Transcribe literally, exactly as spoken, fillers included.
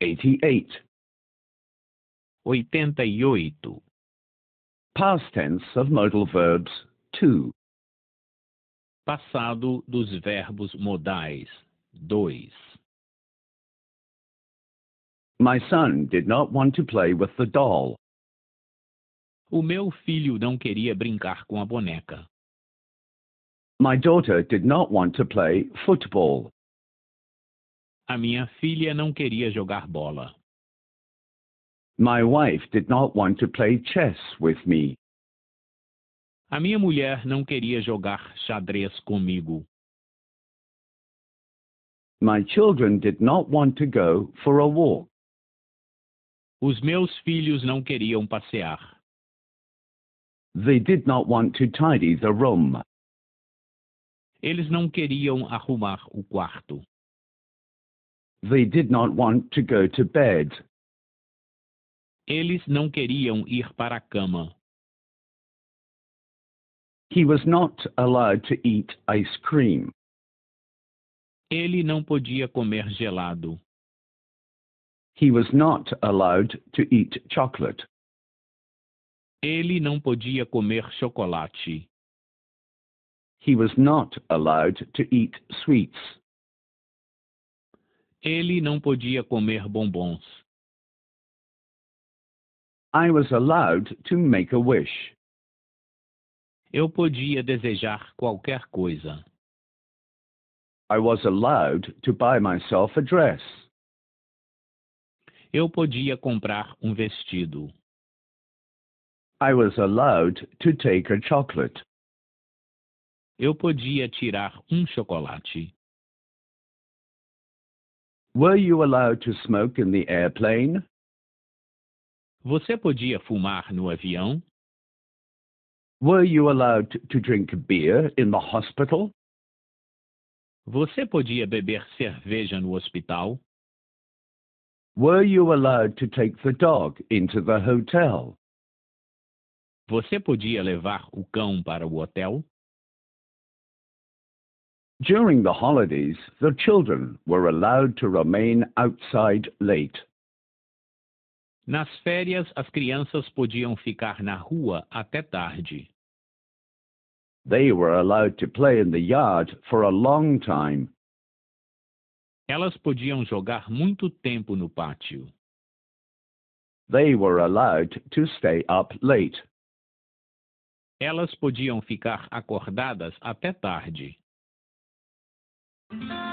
eighty-eight. oitenta e oito. Past tense of modal verbs two. Passado dos verbos modais dois. My son did not want to play with the doll. O meu filho não queria brincar com a boneca. My daughter did not want to play football. A minha filha não queria jogar bola. My wife did not want to play chess with me. A minha mulher não queria jogar xadrez comigo. My children did not want to go for a walk. Os meus filhos não queriam passear. They did not want to tidy the room. Eles não queriam arrumar o quarto. They did not want to go to bed. Eles não queriam ir para a cama. He was not allowed to eat ice cream. Ele não podia comer gelado. He was not allowed to eat chocolate. Ele não podia comer chocolate. He was not allowed to eat sweets. Ele não podia comer bombons. I was allowed to make a wish. Eu podia desejar qualquer coisa. I was allowed to buy myself a dress. Eu podia comprar um vestido. I was allowed to take a chocolate. Eu podia tirar um chocolate. Were you allowed to smoke in the airplane? Você podia fumar no avião? Were you allowed to drink beer in the hospital? Você podia beber cerveja no hospital? Were you allowed to take the dog into the hotel? Você podia levar o cão para o hotel? During the holidays, the children were allowed to remain outside late. Nas férias, as crianças podiam ficar na rua até tarde. They were allowed to play in the yard for a long time. Elas podiam jogar muito tempo no pátio. They were allowed to stay up late. Elas podiam ficar acordadas até tarde.